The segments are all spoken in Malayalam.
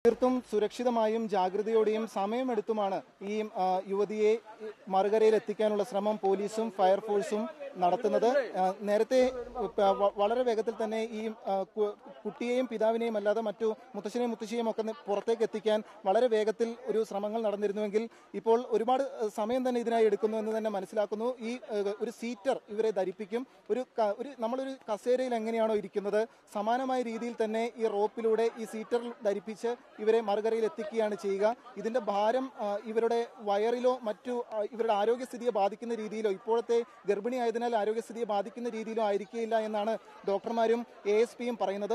തീർത്തും സുരക്ഷിതമായും ജാഗ്രതയോടെയും സമയമെടുത്തുമാണ് ഈ യുവതിയെ മറുകരയിൽ എത്തിക്കാനുള്ള ശ്രമം പോലീസും ഫയർഫോഴ്സും നടത്തുന്നത്. നേരത്തെ വളരെ വേഗത്തിൽ തന്നെ ഈ കുട്ടിയെയും പിതാവിനെയും അല്ലാതെ മറ്റു മുത്തശ്ശനെയും മുത്തശ്ശിയെയും ഒക്കെ പുറത്തേക്ക് എത്തിക്കാൻ വളരെ വേഗത്തിൽ ഒരു ശ്രമങ്ങൾ നടന്നിരുന്നുവെങ്കിൽ ഇപ്പോൾ ഒരുപാട് സമയം തന്നെ ഇതിനായി എടുക്കുന്നു എന്ന് തന്നെ മനസ്സിലാക്കുന്നു. ഈ ഒരു സീറ്റർ ഇവരെ ധരിപ്പിക്കും. നമ്മളൊരു കസേരയിൽ എങ്ങനെയാണോ ഇരിക്കുന്നത് സമാനമായ രീതിയിൽ തന്നെ ഈ റോപ്പിലൂടെ ഈ സീറ്റർ ധരിപ്പിച്ച് ഇവരെ മറുകരയിൽ എത്തിക്കുകയാണ് ചെയ്യുക. ഇതിന്റെ ഭാരം ഇവരുടെ വയറിലോ മറ്റു ഇവരുടെ ആരോഗ്യസ്ഥിതിയെ ബാധിക്കുന്ന രീതിയിലോ ഇപ്പോഴത്തെ ഗർഭിണിയായതിനാൽ ആരോഗ്യസ്ഥിതിയെ ബാധിക്കുന്ന രീതിയിലോ ആയിരിക്കില്ല എന്നാണ് ഡോക്ടർമാരും ASPയും പറയുന്നത്.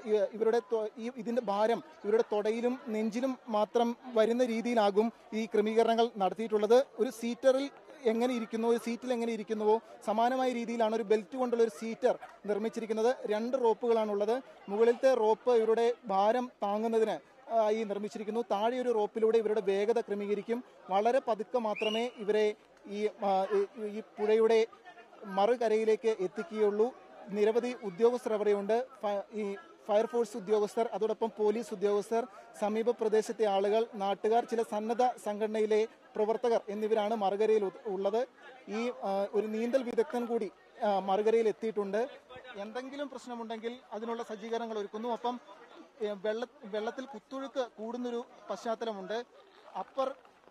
ഇതിന്റെ ഭാരം ഇവരുടെ തൊടയിലും നെഞ്ചിലും മാത്രം വരുന്ന രീതിയിലാകും ഈ ക്രമീകരണങ്ങൾ നടത്തിയിട്ടുള്ളത്. ഒരു സീറ്ററിൽ എങ്ങനെ ഇരിക്കുന്നു, ഒരു സീറ്റിൽ എങ്ങനെ ഇരിക്കുന്നുവോ സമാനമായ രീതിയിലാണ് ഒരു ബെൽറ്റ് കൊണ്ടുള്ള ഒരു സീറ്റർ നിർമ്മിച്ചിരിക്കുന്നത്. 2 റോപ്പുകളാണുള്ളത്. മുകളിലത്തെ റോപ്പ് ഇവരുടെ ഭാരം താങ്ങുന്നതിന് ആയി നിർമ്മിച്ചിരിക്കുന്നു. താഴെ ഒരു റോപ്പിലൂടെ ഇവരുടെ വേഗത ക്രമീകരിക്കും. വളരെ പതുക്കെ മാത്രമേ ഇവരെ ഈ പുഴയുടെ മറുകരയിലേക്ക് എത്തിക്കുകയുള്ളൂ. നിരവധി ഉദ്യോഗസ്ഥർ അവിടെയുണ്ട്. ഈ ഫയർഫോഴ്സ് ഉദ്യോഗസ്ഥർ, അതോടൊപ്പം പോലീസ് ഉദ്യോഗസ്ഥർ, സമീപ പ്രദേശത്തെ ആളുകൾ, നാട്ടുകാർ, ചില സന്നദ്ധ സംഘടനയിലെ പ്രവർത്തകർ എന്നിവരാണ് മറുകരയിൽ ഉള്ളത്. ഈ ഒരു നീന്തൽ വിദഗ്ധൻ കൂടി മറുകരയിൽ എത്തിയിട്ടുണ്ട്. എന്തെങ്കിലും പ്രശ്നമുണ്ടെങ്കിൽ അതിനുള്ള സജ്ജീകരണങ്ങൾ ഒരുക്കുന്നു. ഒപ്പം വെള്ളത്തിൽ കുത്തൊഴുക്ക് കൂടുന്നൊരു പശ്ചാത്തലമുണ്ട്. അപ്പർ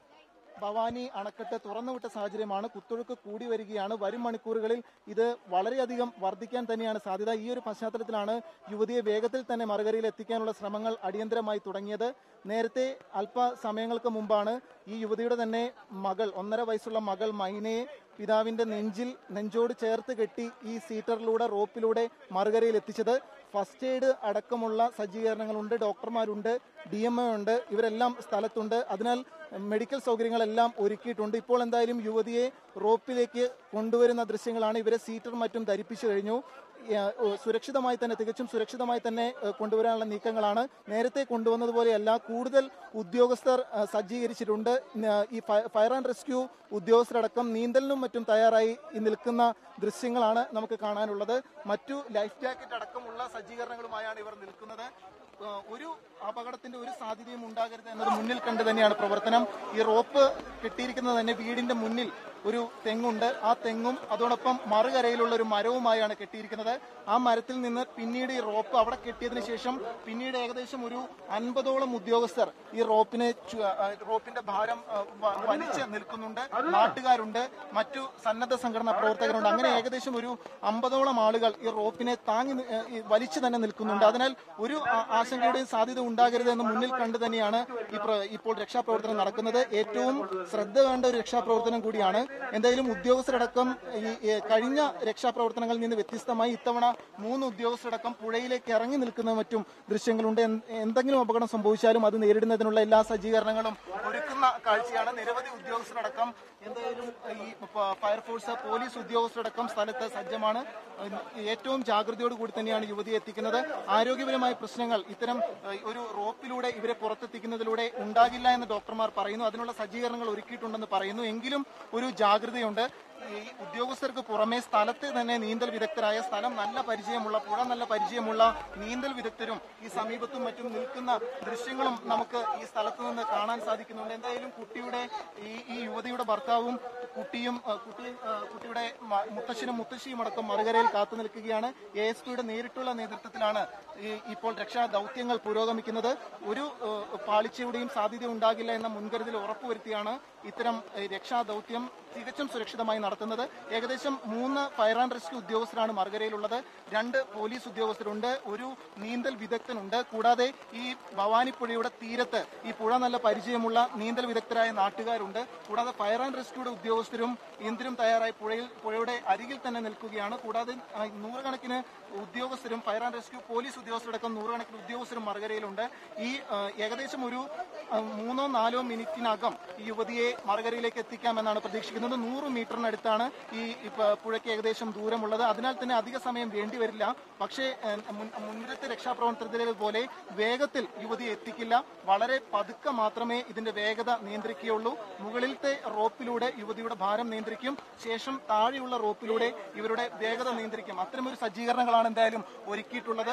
ഭവാനി അണക്കെട്ട് തുറന്നുവിട്ട സാഹചര്യമാണ്. കുത്തൊഴുക്ക് കൂടി വരികയാണ്. വരും മണിക്കൂറുകളിൽ ഇത് വളരെയധികം വർദ്ധിക്കാൻ തന്നെയാണ് സാധ്യത. ഈ ഒരു പശ്ചാത്തലത്തിലാണ് യുവതിയെ വേഗത്തിൽ തന്നെ മറുകരയിൽ എത്തിക്കാനുള്ള ശ്രമങ്ങൾ അടിയന്തരമായി തുടങ്ങിയത്. നേരത്തെ അല്പസമയങ്ങൾക്ക് മുമ്പാണ് ഈ യുവതിയുടെ തന്നെ മകൾ, 1.5 വയസ്സുള്ള മകൾ മൈനയെ പിതാവിന്റെ നെഞ്ചോട് ചേർത്ത് കെട്ടി ഈ സീറ്ററിലൂടെ റോപ്പിലൂടെ മറുകരയിൽ എത്തിച്ചത്. ഫസ്റ്റ് എയ്ഡ് അടക്കമുള്ള സജ്ജീകരണങ്ങളുണ്ട്, ഡോക്ടർമാരുണ്ട്, DMO ഉണ്ട്, ഇവരെല്ലാം സ്ഥലത്തുണ്ട്. അതിനാൽ മെഡിക്കൽ സൗകര്യങ്ങളെല്ലാം ഒരുക്കിയിട്ടുണ്ട്. ഇപ്പോൾ എന്തായാലും യുവതിയെ റോപ്പിലേക്ക് കൊണ്ടുവരുന്ന ദൃശ്യങ്ങളാണ്. ഇവരെ സീറ്റർ മറ്റും ധരിപ്പിച്ചു കഴിഞ്ഞു. സുരക്ഷിതമായി തന്നെ, തികച്ചും സുരക്ഷിതമായി തന്നെ കൊണ്ടുവരാനുള്ള നീക്കങ്ങളാണ്. നേരത്തെ കൊണ്ടുവന്നതുപോലെയല്ല, കൂടുതൽ ഉദ്യോഗസ്ഥർ സജ്ജീകരിച്ചിട്ടുണ്ട്. ഈ ഫയർ ആൻഡ് റെസ്ക്യൂ ഉദ്യോഗസ്ഥരടക്കം നീന്തലിനും മറ്റും തയ്യാറായി നിൽക്കുന്ന ദൃശ്യങ്ങളാണ് നമുക്ക് കാണാനുള്ളത്. മറ്റു ലൈഫ് ജാക്കറ്റ് അടക്കമുള്ള സജ്ജീകരണങ്ങളുമായാണ് ഇവർ നിൽക്കുന്നത്. ഒരു അപകടത്തിന്റെ ഒരു സാധ്യതയും ഉണ്ടാകരുത് എന്നത് മുന്നിൽ കണ്ട് തന്നെയാണ് പ്രവർത്തനം. ഈ റോപ്പ് കെട്ടിയിരിക്കുന്നത് തന്നെ വീടിന്റെ മുന്നിൽ ഒരു തെങ്ങുണ്ട്. ആ തെങ്ങും അതോടൊപ്പം മറുകരയിലുള്ള ഒരു മരവുമായാണ് കെട്ടിയിരിക്കുന്നത്. ആ മരത്തിൽ നിന്ന് പിന്നീട് ഈ റോപ്പ് അവിടെ കെട്ടിയതിനു ശേഷം പിന്നീട് ഏകദേശം ഒരു 50ഓളം ഉദ്യോഗസ്ഥർ ഈ റോപ്പിന്റെ ഭാരം വലിച്ച് നിൽക്കുന്നുണ്ട്. നാട്ടുകാരുണ്ട്, മറ്റു സന്നദ്ധ സംഘടനാ പ്രവർത്തകരുണ്ട്. അങ്ങനെ ഏകദേശം ഒരു 50ഓളം ആളുകൾ ഈ റോപ്പിനെ വലിച്ചു തന്നെ നിൽക്കുന്നുണ്ട്. അതിനാൽ ഒരു ആശങ്കയുടെയും സാധ്യത ഉണ്ടാകരുതെന്ന് മുന്നിൽ കണ്ടു തന്നെയാണ് ഇപ്പോൾ രക്ഷാപ്രവർത്തനം നടക്കുന്നത്. ഏറ്റവും ശ്രദ്ധ വേണ്ട ഒരു രക്ഷാപ്രവർത്തനം കൂടിയാണ്. എന്തായാലും ഉദ്യോഗസ്ഥരടക്കം ഈ കഴിഞ്ഞ രക്ഷാപ്രവർത്തനങ്ങളിൽ നിന്ന് വ്യത്യസ്തമായി ഇത്തവണ 3 ഉദ്യോഗസ്ഥരടക്കം പുഴയിലേക്ക് ഇറങ്ങി നിൽക്കുന്ന മറ്റും ദൃശ്യങ്ങളുണ്ട്. എന്തെങ്കിലും അപകടം സംഭവിച്ചാലും അത് നേരിടുന്നതിനുള്ള എല്ലാ സജ്ജീകരണങ്ങളും ഒരുക്കുന്ന കാഴ്ചയാണ്. നിരവധി ഉദ്യോഗസ്ഥരടക്കം, എന്തായാലും ഈ ഫയർഫോഴ്സ്, പോലീസ് ഉദ്യോഗസ്ഥരടക്കം സ്ഥലത്ത് സജ്ജമാണ്. ഏറ്റവും ജാഗ്രതയോടുകൂടി തന്നെയാണ് യുവതിയെ എത്തിക്കുന്നത്. ആരോഗ്യപരമായ പ്രശ്നങ്ങൾ ഇത്തരം ഒരു റോപ്പിലൂടെ ഇവരെ പുറത്തെത്തിക്കുന്നതിലൂടെ ഉണ്ടാകില്ല എന്ന് ഡോക്ടർമാർ പറയുന്നു. അതിനുള്ള സജ്ജീകരണങ്ങൾ ഒരുക്കിയിട്ടുണ്ടെന്ന് പറയുന്നു. എങ്കിലും ഒരു ജാഗ്രതയുണ്ട്. ഈ ഉദ്യോഗസ്ഥർക്ക് പുറമെ സ്ഥലത്ത് തന്നെ നീന്തൽ വിദഗ്ധരായ, സ്ഥലം നല്ല പരിചയമുള്ള, പുഴ നല്ല പരിചയമുള്ള നീന്തൽ വിദഗ്ധരും ഈ സമീപത്തും മറ്റും നിൽക്കുന്ന ദൃശ്യങ്ങളും നമുക്ക് ഈ സ്ഥലത്ത് നിന്ന് കാണാൻ സാധിക്കുന്നുണ്ട്. എന്തായാലും ഈ യുവതിയുടെ ഭർത്താവും കുട്ടിയുടെ മുത്തശ്ശനും മുത്തശ്ശിയും അടക്കം മറുകരയിൽ കാത്തു നിൽക്കുകയാണ്. ASPയുടെ നേരിട്ടുള്ള നേതൃത്വത്തിലാണ് ഇപ്പോൾ രക്ഷാ ദൗത്യങ്ങൾ പുരോഗമിക്കുന്നത്. ഒരു പാളിച്ചയുടെയും സാധ്യത ഉണ്ടാകില്ല എന്ന മുൻകരുതൽ ഉറപ്പുവരുത്തിയാണ് ഇത്തരം രക്ഷാ ദൗത്യം തികച്ചും സുരക്ഷിതമായി നടത്തുന്നത്. ഏകദേശം 3 ഫയർ ആൻഡ് റെസ്ക്യൂ ഉദ്യോഗസ്ഥരാണ് മറുകരയിലുള്ളത്. 2 പോലീസ് ഉദ്യോഗസ്ഥരുണ്ട്, ഒരു നീന്തൽ വിദഗ്ധനുണ്ട്. കൂടാതെ ഈ ഭവാനിപ്പുഴയുടെ തീരത്ത് ഈ പുഴ നല്ല പരിചയമുള്ള നീന്തൽ വിദഗ്ധരായ നാട്ടുകാരുണ്ട്. കൂടാതെ ഫയർ ആൻഡ് റെസ്ക്യൂയുടെ ഉദ്യോഗസ്ഥരും എന്തിനും തയ്യാറായി പുഴയുടെ അരികിൽ തന്നെ നിൽക്കുകയാണ്. കൂടാതെ 100 കണക്കിന് ഉദ്യോഗസ്ഥരും ഫയർ ആൻഡ് റെസ്ക്യൂ, പോലീസ് ഉദ്യോഗസ്ഥരടക്കം 100 കണക്കിന് ഉദ്യോഗസ്ഥരും മറുകരയിലുണ്ട്. ഈ ഏകദേശം ഒരു 3-4 മിനിറ്റിനകം ഈ യുവതിയെ മറുകരയിലേക്ക് എത്തിക്കാമെന്നാണ് പ്രതീക്ഷിക്കുന്നത്. 100 മീറ്ററിനടുത്താണ് ഈ പുഴയ്ക്ക് ഏകദേശം ദൂരമുള്ളത്. അതിനാൽ തന്നെ അധിക സമയം വേണ്ടിവരില്ല. പക്ഷേ മുൻനിരത്തെ രക്ഷാപ്രവർത്തനത്തിലെ പോലെ വേഗത്തിൽ യുവതിയെ എത്തിക്കില്ല. വളരെ പതുക്കെ മാത്രമേ ഇതിന്റെ വേഗത നിയന്ത്രിക്കുകയുള്ളൂ. മുകളിലത്തെ റോപ്പിലൂടെ യുവതിയുടെ ഭാരം നിയന്ത്രിക്കും, ശേഷം താഴെയുള്ള റോപ്പിലൂടെ ഇവരുടെ വേഗത നിയന്ത്രിക്കും. അത്തരമൊരു സജ്ജീകരണങ്ങളാണ് എന്തായാലും ഒരുക്കിയിട്ടുള്ളത്.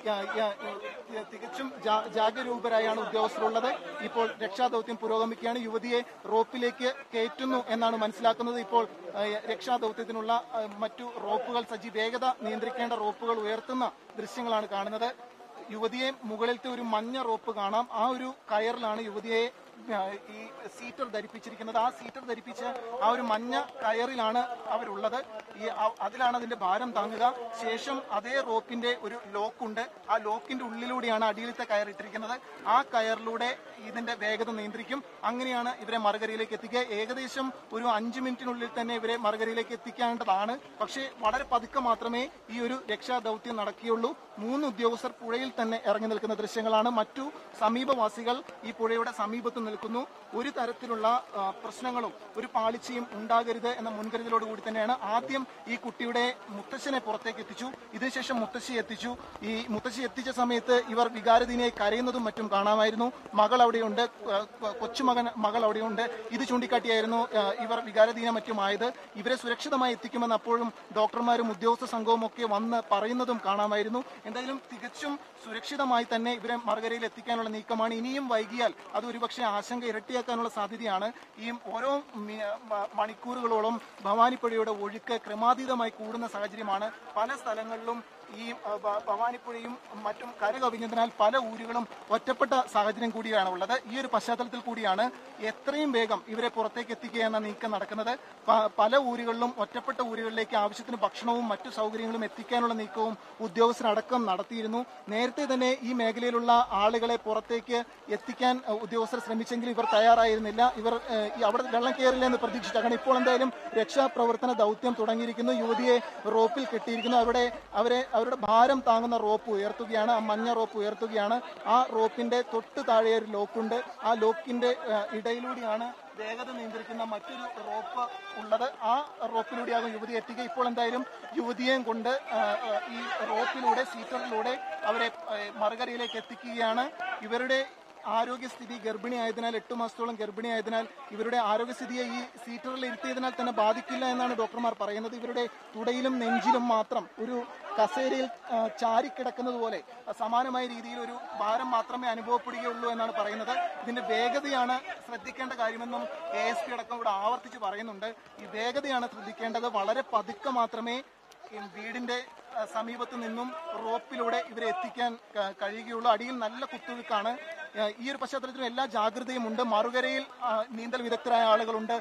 തികച്ചും ജാഗരൂകരായാണ് ഉദ്യോഗസ്ഥരുള്ളത്. ഇപ്പോൾ രക്ഷാദൌത്യം പുരോഗമിക്കുകയാണ്. യുവതിയെ റോപ്പിലേക്ക് കയറ്റുന്നു എന്നാണ് മനസ്സിലാക്കുന്നത്. ഇപ്പോൾ രക്ഷാദൌത്യത്തിനുള്ള മറ്റു റോപ്പുകൾ വേഗത നിയന്ത്രിക്കേണ്ട റോപ്പുകൾ ഉയർത്തുന്ന ദൃശ്യങ്ങളാണ് കാണുന്നത്. യുവതിയെ മുകളിലത്തെ ഒരു മഞ്ഞ റോപ്പ് കാണാം. ആ ഒരു കയറിലാണ് യുവതിയെ ഈ സീറ്റർ ധരിപ്പിച്ചിരിക്കുന്നത്. ആ സീറ്റർ ധരിപ്പിച്ച് ആ ഒരു മഞ്ഞ കയറിലാണ് അവരുള്ളത്. അതിലാണ് അതിന്റെ ഭാരം താങ്ങുക. ശേഷം അതേ റോപ്പിന്റെ ഒരു ലോക്കുണ്ട്. ആ ലോക്കിന്റെ ഉള്ളിലൂടെയാണ് അടിയിലത്തെ കയറിട്ടിരിക്കുന്നത്. ആ കയറിലൂടെ ഇതിന്റെ വേഗത നിയന്ത്രിക്കും. അങ്ങനെയാണ് ഇവരെ മറുകരയിലേക്ക് എത്തിക്കുക. ഏകദേശം ഒരു 5 മിനിറ്റിനുള്ളിൽ തന്നെ ഇവരെ മറുകരയിലേക്ക് എത്തിക്കേണ്ടതാണ്. പക്ഷേ വളരെ പതുക്കെ മാത്രമേ ഈ ഒരു രക്ഷാദൌത്യം നടക്കുകയുള്ളൂ. 3 ഉദ്യോഗസ്ഥർ പുഴയിൽ തന്നെ ഇറങ്ങി നിൽക്കുന്ന ദൃശ്യങ്ങളാണ്. മറ്റു സമീപവാസികൾ ഈ പുഴയുടെ സമീപത്ത് നിൽക്കുന്നു. ഒരു തരത്തിലുള്ള പ്രശ്നങ്ങളും ഒരു പാളിച്ചയും ഉണ്ടാകരുത് എന്ന മുൻകരുതലോടുകൂടി തന്നെയാണ് ആദ്യം ഈ കുട്ടിയുടെ മുത്തശ്ശനെ പുറത്തേക്ക് എത്തിച്ചു. ഇതിനുശേഷം മുത്തശ്ശി എത്തിച്ചു. ഈ മുത്തശ്ശി എത്തിച്ച സമയത്ത് ഇവർ വികാരധീനയായി കരയുന്നതും മറ്റും കാണാമായിരുന്നു. മകൾ അവിടെയുണ്ട്, മകൾ അവിടെയുണ്ട്. ഇത് ചൂണ്ടിക്കാട്ടിയായിരുന്നു ഇവർ വികാരധീന മറ്റുമായത്. ഇവരെ സുരക്ഷിതമായി എത്തിക്കുമെന്ന് അപ്പോഴും ഡോക്ടർമാരും ഉദ്യോഗസ്ഥ സംഘവും ഒക്കെ വന്ന് പറയുന്നതും കാണാമായിരുന്നു. എന്തായാലും തികച്ചും സുരക്ഷിതമായി തന്നെ ഇവരെ മറുകരയിൽ എത്തിക്കാനുള്ള നീക്കമാണ്. ഇനിയും വൈകിയാൽ അത് ഒരുപക്ഷെ ആശങ്ക ഇരട്ടിയാക്കാനുള്ള സാധ്യതയാണ്. ഈ ഓരോ മണിക്കൂറുകളോളം ഭവാനിപ്പുഴയുടെ ഒഴുക്ക് ക്രമാതീതമായി കൂടുന്ന സാഹചര്യമാണ്. പല സ്ഥലങ്ങളിലും ഈ ഭവാനിപ്പുഴയും മറ്റും കരകവിഞ്ഞതിനാൽ പല ഊരുകളും ഒറ്റപ്പെട്ട സാഹചര്യം കൂടിയാണ് ഉള്ളത്. ഈ ഒരു പശ്ചാത്തലത്തിൽ കൂടിയാണ് എത്രയും വേഗം ഇവരെ പുറത്തേക്ക് എത്തിക്കുക എന്ന നീക്കം നടക്കുന്നത്. പല ഊരുകളിലും ഒറ്റപ്പെട്ട ഊരുകളിലേക്ക് ആവശ്യത്തിന് ഭക്ഷണവും മറ്റു സൗകര്യങ്ങളും എത്തിക്കാനുള്ള നീക്കവും ഉദ്യോഗസ്ഥരടക്കം നടത്തിയിരുന്നു. നേരത്തെ തന്നെ ഈ മേഖലയിലുള്ള ആളുകളെ പുറത്തേക്ക് എത്തിക്കാൻ ഉദ്യോഗസ്ഥർ ശ്രമിച്ചെങ്കിൽ ഇവർ തയ്യാറായിരുന്നില്ല. ഇവർ അവിടെ വെള്ളം കയറില്ല എന്ന് പ്രതീക്ഷിച്ചാണ്. ഇപ്പോൾ എന്തായാലും രക്ഷാപ്രവർത്തന ദൗത്യം തുടങ്ങിയിരിക്കുന്നു. യുവതിയെ റോപ്പിൽ കെട്ടിയിരിക്കുന്നു. അവരുടെ ഭാരം താങ്ങുന്ന റോപ്പ് ഉയർത്തുകയാണ്. ആ മഞ്ഞ റോപ്പ് ഉയർത്തുകയാണ്. ആ റോപ്പിന്റെ തൊട്ട് താഴെ ഒരു ലോക്കുണ്ട്. ആ ലോക്കിന്റെ ഇടയിലൂടെയാണ് വേഗത നിയന്ത്രിക്കുന്ന മറ്റൊരു റോപ്പ് ഉള്ളത്. ആ റോപ്പിലൂടെയാകും യുവതിയെ എത്തിക്കുക. ഇപ്പോൾ എന്തായാലും യുവതിയെയും കൊണ്ട് ഈ റോപ്പിലൂടെ സീറ്ററിലൂടെ അവരെ മറുകരയിലേക്ക് എത്തിക്കുകയാണ്. ഇവരുടെ ആരോഗ്യസ്ഥിതി ഗർഭിണിയായതിനാൽ 8 മാസത്തോളം ഗർഭിണിയായതിനാൽ ഇവരുടെ ആരോഗ്യസ്ഥിതിയെ ഈ സീറ്ററിൽ ഇരുത്തിയതിനാൽ തന്നെ ബാധിക്കില്ല എന്നാണ് ഡോക്ടർമാർ പറയുന്നത്. ഇവരുടെ തുടയിലും നെഞ്ചിലും മാത്രം ഒരു കസേരയിൽ ചാരിക്കിടക്കുന്നത് പോലെ സമാനമായ രീതിയിൽ ഒരു ഭാരം മാത്രമേ അനുഭവപ്പെടുകയുള്ളൂ എന്നാണ് പറയുന്നത്. ഇതിന്റെ വേഗതയാണ് ശ്രദ്ധിക്കേണ്ട കാര്യമെന്നും ASP അടക്കം ഇവിടെ ആവർത്തിച്ച് പറയുന്നുണ്ട്. ഈ വേഗതയാണ് ശ്രദ്ധിക്കേണ്ടത്. വളരെ പതുക്കെ മാത്രമേ വീടിന്റെ സമീപത്ത് നിന്നും റോപ്പിലൂടെ ഇവരെ എത്തിക്കാൻ കഴിയുകയുള്ളൂ. അടിയിൽ നല്ല കുത്തൊഴുക്കാണ്. ഈ ഒരു പശ്ചാത്തലത്തിലും എല്ലാ ജാഗ്രതയും ഉണ്ട്. മറുകരയിൽ നീന്തൽ വിദഗ്ധരായ ആളുകളുണ്ട്.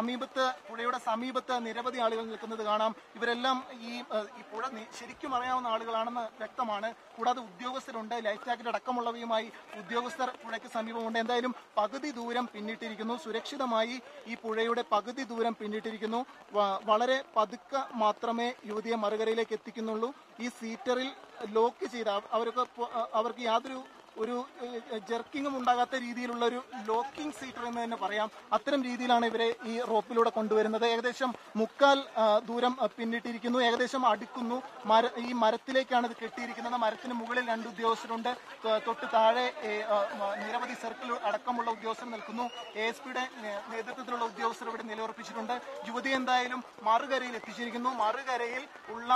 പുഴയുടെ സമീപത്ത് നിരവധി ആളുകൾ നിൽക്കുന്നത് കാണാം. ഇവരെല്ലാം ഈ പുഴ ശരിക്കും അറിയാവുന്ന ആളുകളാണെന്ന് വ്യക്തമാണ്. കൂടാതെ ഉദ്യോഗസ്ഥരുണ്ട്. ലൈഫ് ജാക്കറ്റ് അടക്കമുള്ളവയുമായി ഉദ്യോഗസ്ഥർ പുഴയ്ക്ക് സമീപമുണ്ട്. എന്തായാലും പകുതി ദൂരം പിന്നിട്ടിരിക്കുന്നു. സുരക്ഷിതമായി ഈ പുഴയുടെ പകുതി ദൂരം പിന്നിട്ടിരിക്കുന്നു. വളരെ പതുക്കെ മാത്രമേ യുവതിയെ മറുകരയിലേക്ക് എത്തിക്കുന്നുള്ളൂ. ഈ സീറ്ററിൽ ലോക്ക് ചെയ്ത അവർക്ക് യാതൊരു ജെർക്കിങ്ങും ഉണ്ടാകാത്ത രീതിയിലുള്ള ഒരു ലോക്കിംഗ് സീറ്റർ എന്ന് തന്നെ പറയാം. അത്തരം രീതിയിലാണ് ഇവരെ ഈ റോപ്പിലൂടെ കൊണ്ടുവരുന്നത്. ഏകദേശം 3/4 ദൂരം പിന്നിട്ടിരിക്കുന്നു. ഏകദേശം അടുക്കുന്നു. ഈ മരത്തിലേക്കാണ് ഇത് കെട്ടിയിരിക്കുന്നത്. മരത്തിന് മുകളിൽ 2 ഉദ്യോഗസ്ഥരുണ്ട്. തൊട്ട് താഴെ നിരവധി സർക്കിൾ അടക്കമുള്ള ഉദ്യോഗസ്ഥർ നിൽക്കുന്നു. ASPയുടെ നേതൃത്വത്തിലുള്ള ഉദ്യോഗസ്ഥർ ഇവിടെ നിലയുറപ്പിച്ചിട്ടുണ്ട്. യുവതി എന്തായാലും മറുകരയിൽ എത്തിച്ചിരിക്കുന്നു. മറുകരയിൽ ഉള്ള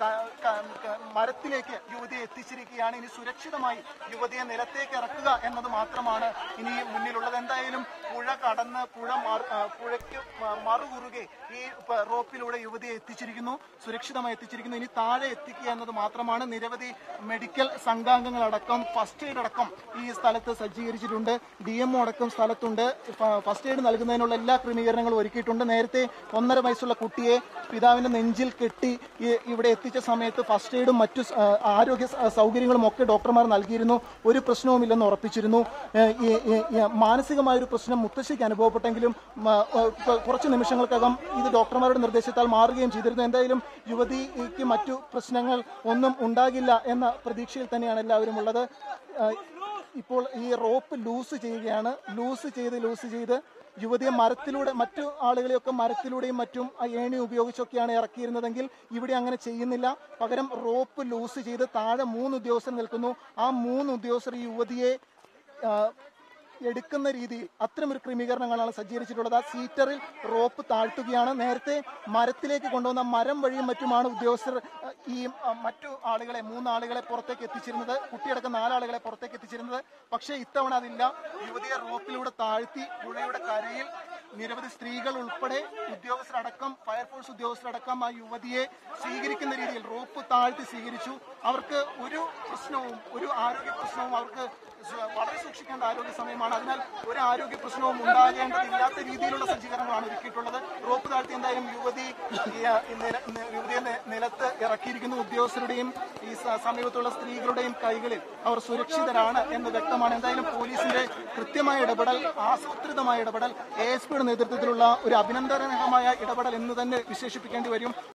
മരത്തിലേക്ക് യുവതിയെ എത്തിച്ചിരിക്കുകയാണ്. ഇനി സുരക്ഷിതമായി യുവതിയെ നിലത്തേക്ക് ഇറക്കുക എന്നത് മാത്രമാണ് ഇനി മുന്നിലുള്ളത്. എന്തായാലും പുഴ കടന്ന് പുഴയ്ക്ക് മറുകുറുകെ ഈ റോപ്പിലൂടെ യുവതിയെ എത്തിച്ചിരിക്കുന്നു. സുരക്ഷിതമായി എത്തിച്ചിരിക്കുന്നു. ഇനി താഴെ എത്തിക്കുക എന്നത് മാത്രമാണ്. നിരവധി മെഡിക്കൽ സംഘാംഗങ്ങളടക്കം ഫസ്റ്റ് എയ്ഡ് അടക്കം ഈ സ്ഥലത്ത് സജ്ജീകരിച്ചിട്ടുണ്ട്. DMO അടക്കം സ്ഥലത്തുണ്ട്. ഫസ്റ്റ് എയ്ഡ് നൽകുന്നതിനുള്ള എല്ലാ ക്രമീകരണങ്ങളും ഒരുക്കിയിട്ടുണ്ട്. നേരത്തെ 1.5 വയസ്സുള്ള കുട്ടിയെ പിതാവിന്റെ നെഞ്ചിൽ കെട്ടി ഇവിടെ എത്തിച്ച സമയത്ത് ഫസ്റ്റ് എയ്ഡും മറ്റു ആരോഗ്യ സൗകര്യങ്ങളും ഒക്കെ ഡോക്ടർമാർ നൽകിയിരുന്നു. ഒരു പ്രശ്നവുമില്ലെന്ന് ഉറപ്പിച്ചിരുന്നു. മാനസികമായൊരു പ്രശ്നം മുത്തശ്ശിക്ക് അനുഭവപ്പെട്ടെങ്കിലും കുറച്ച് നിമിഷങ്ങൾക്കകം ഇത് ഡോക്ടർമാരുടെ നിർദ്ദേശത്താൽ മാറുകയും ചെയ്തിരുന്നു. എന്തായാലും യുവതിക്ക് മറ്റു പ്രശ്നങ്ങൾ ഒന്നും ഉണ്ടാകില്ല എന്ന പ്രതീക്ഷയിൽ തന്നെയാണ് എല്ലാവരും ഉള്ളത്. ഇപ്പോൾ ഈ റോപ്പ് ലൂസ് ചെയ്യുകയാണ്. ലൂസ് ചെയ്ത് യുവതിയെ മരത്തിലൂടെ മറ്റു ആളുകളെയൊക്കെ മരത്തിലൂടെയും മറ്റും ഏണി ഉപയോഗിച്ചൊക്കെയാണ് ഇറക്കിയിരുന്നതെങ്കിൽ ഇവിടെ അങ്ങനെ ചെയ്യുന്നില്ല. പകരം റോപ്പ് ലൂസ് ചെയ്ത് താഴെ 3 ഉദ്യോഗസ്ഥർ നിൽക്കുന്നു. ആ 3 ഉദ്യോഗസ്ഥർ യുവതിയെ എടുക്കുന്ന രീതിയിൽ അത്തരമൊരു ക്രമീകരണങ്ങളാണ് സജ്ജീകരിച്ചിട്ടുള്ളത്. ആ സീറ്ററിൽ റോപ്പ് താഴ്ത്തുകയാണ്. നേരത്തെ മരത്തിലേക്ക് കൊണ്ടുവന്ന മരം വഴിയും മറ്റുമാണ് ഉദ്യോഗസ്ഥർ ഈ മറ്റു ആളുകളെ 3 ആളുകളെ പുറത്തേക്ക് എത്തിച്ചിരുന്നത്, കുട്ടിയടക്കം 4 ആളുകളെ പുറത്തേക്ക് എത്തിച്ചിരുന്നത്. പക്ഷേ ഇത്തവണ അതില്ല. യുവതിയെ റോപ്പിലൂടെ താഴ്ത്തി പുഴയുടെ കരയിൽ നിരവധി സ്ത്രീകൾ ഉൾപ്പെടെ ഉദ്യോഗസ്ഥരടക്കം ഫയർഫോഴ്സ് ഉദ്യോഗസ്ഥരടക്കം ആ യുവതിയെ സ്വീകരിക്കുന്ന രീതിയിൽ റോപ്പ് താഴ്ത്തി സ്വീകരിച്ചു. അവർക്ക് ഒരു പ്രശ്നവും ഒരു ആരോഗ്യ പ്രശ്നവും അവർക്ക് വളരെ സൂക്ഷിക്കേണ്ട ആരോഗ്യ സമയമാണ്. അതിനാൽ ഒരു ആരോഗ്യ പ്രശ്നവും ഉണ്ടാകേണ്ടതില്ലാത്ത രീതിയിലുള്ള സജ്ജീകരണങ്ങളാണ് ഒരുക്കിയിട്ടുള്ളത്. റോപ്പ് താഴ്ത്തി എന്തായാലും യുവതിയെ നിലത്ത് ഇറക്കിയിരിക്കുന്ന ഉദ്യോഗസ്ഥരുടെയും ഈ സമീപത്തുള്ള സ്ത്രീകളുടെയും കൈകളിൽ അവർ സുരക്ഷിതരാണ് എന്ന് വ്യക്തമാണ്. എന്തായാലും പോലീസിന്റെ കൃത്യമായ ഇടപെടൽ, ആസൂത്രിതമായ ഇടപെടൽ, ASPയുടെ നേതൃത്വത്തിലുള്ള ഒരു അഭിനന്ദനാർഹമായ ഇടപെടൽ എന്ന് തന്നെ വിശേഷിപ്പിക്കേണ്ടി വരും.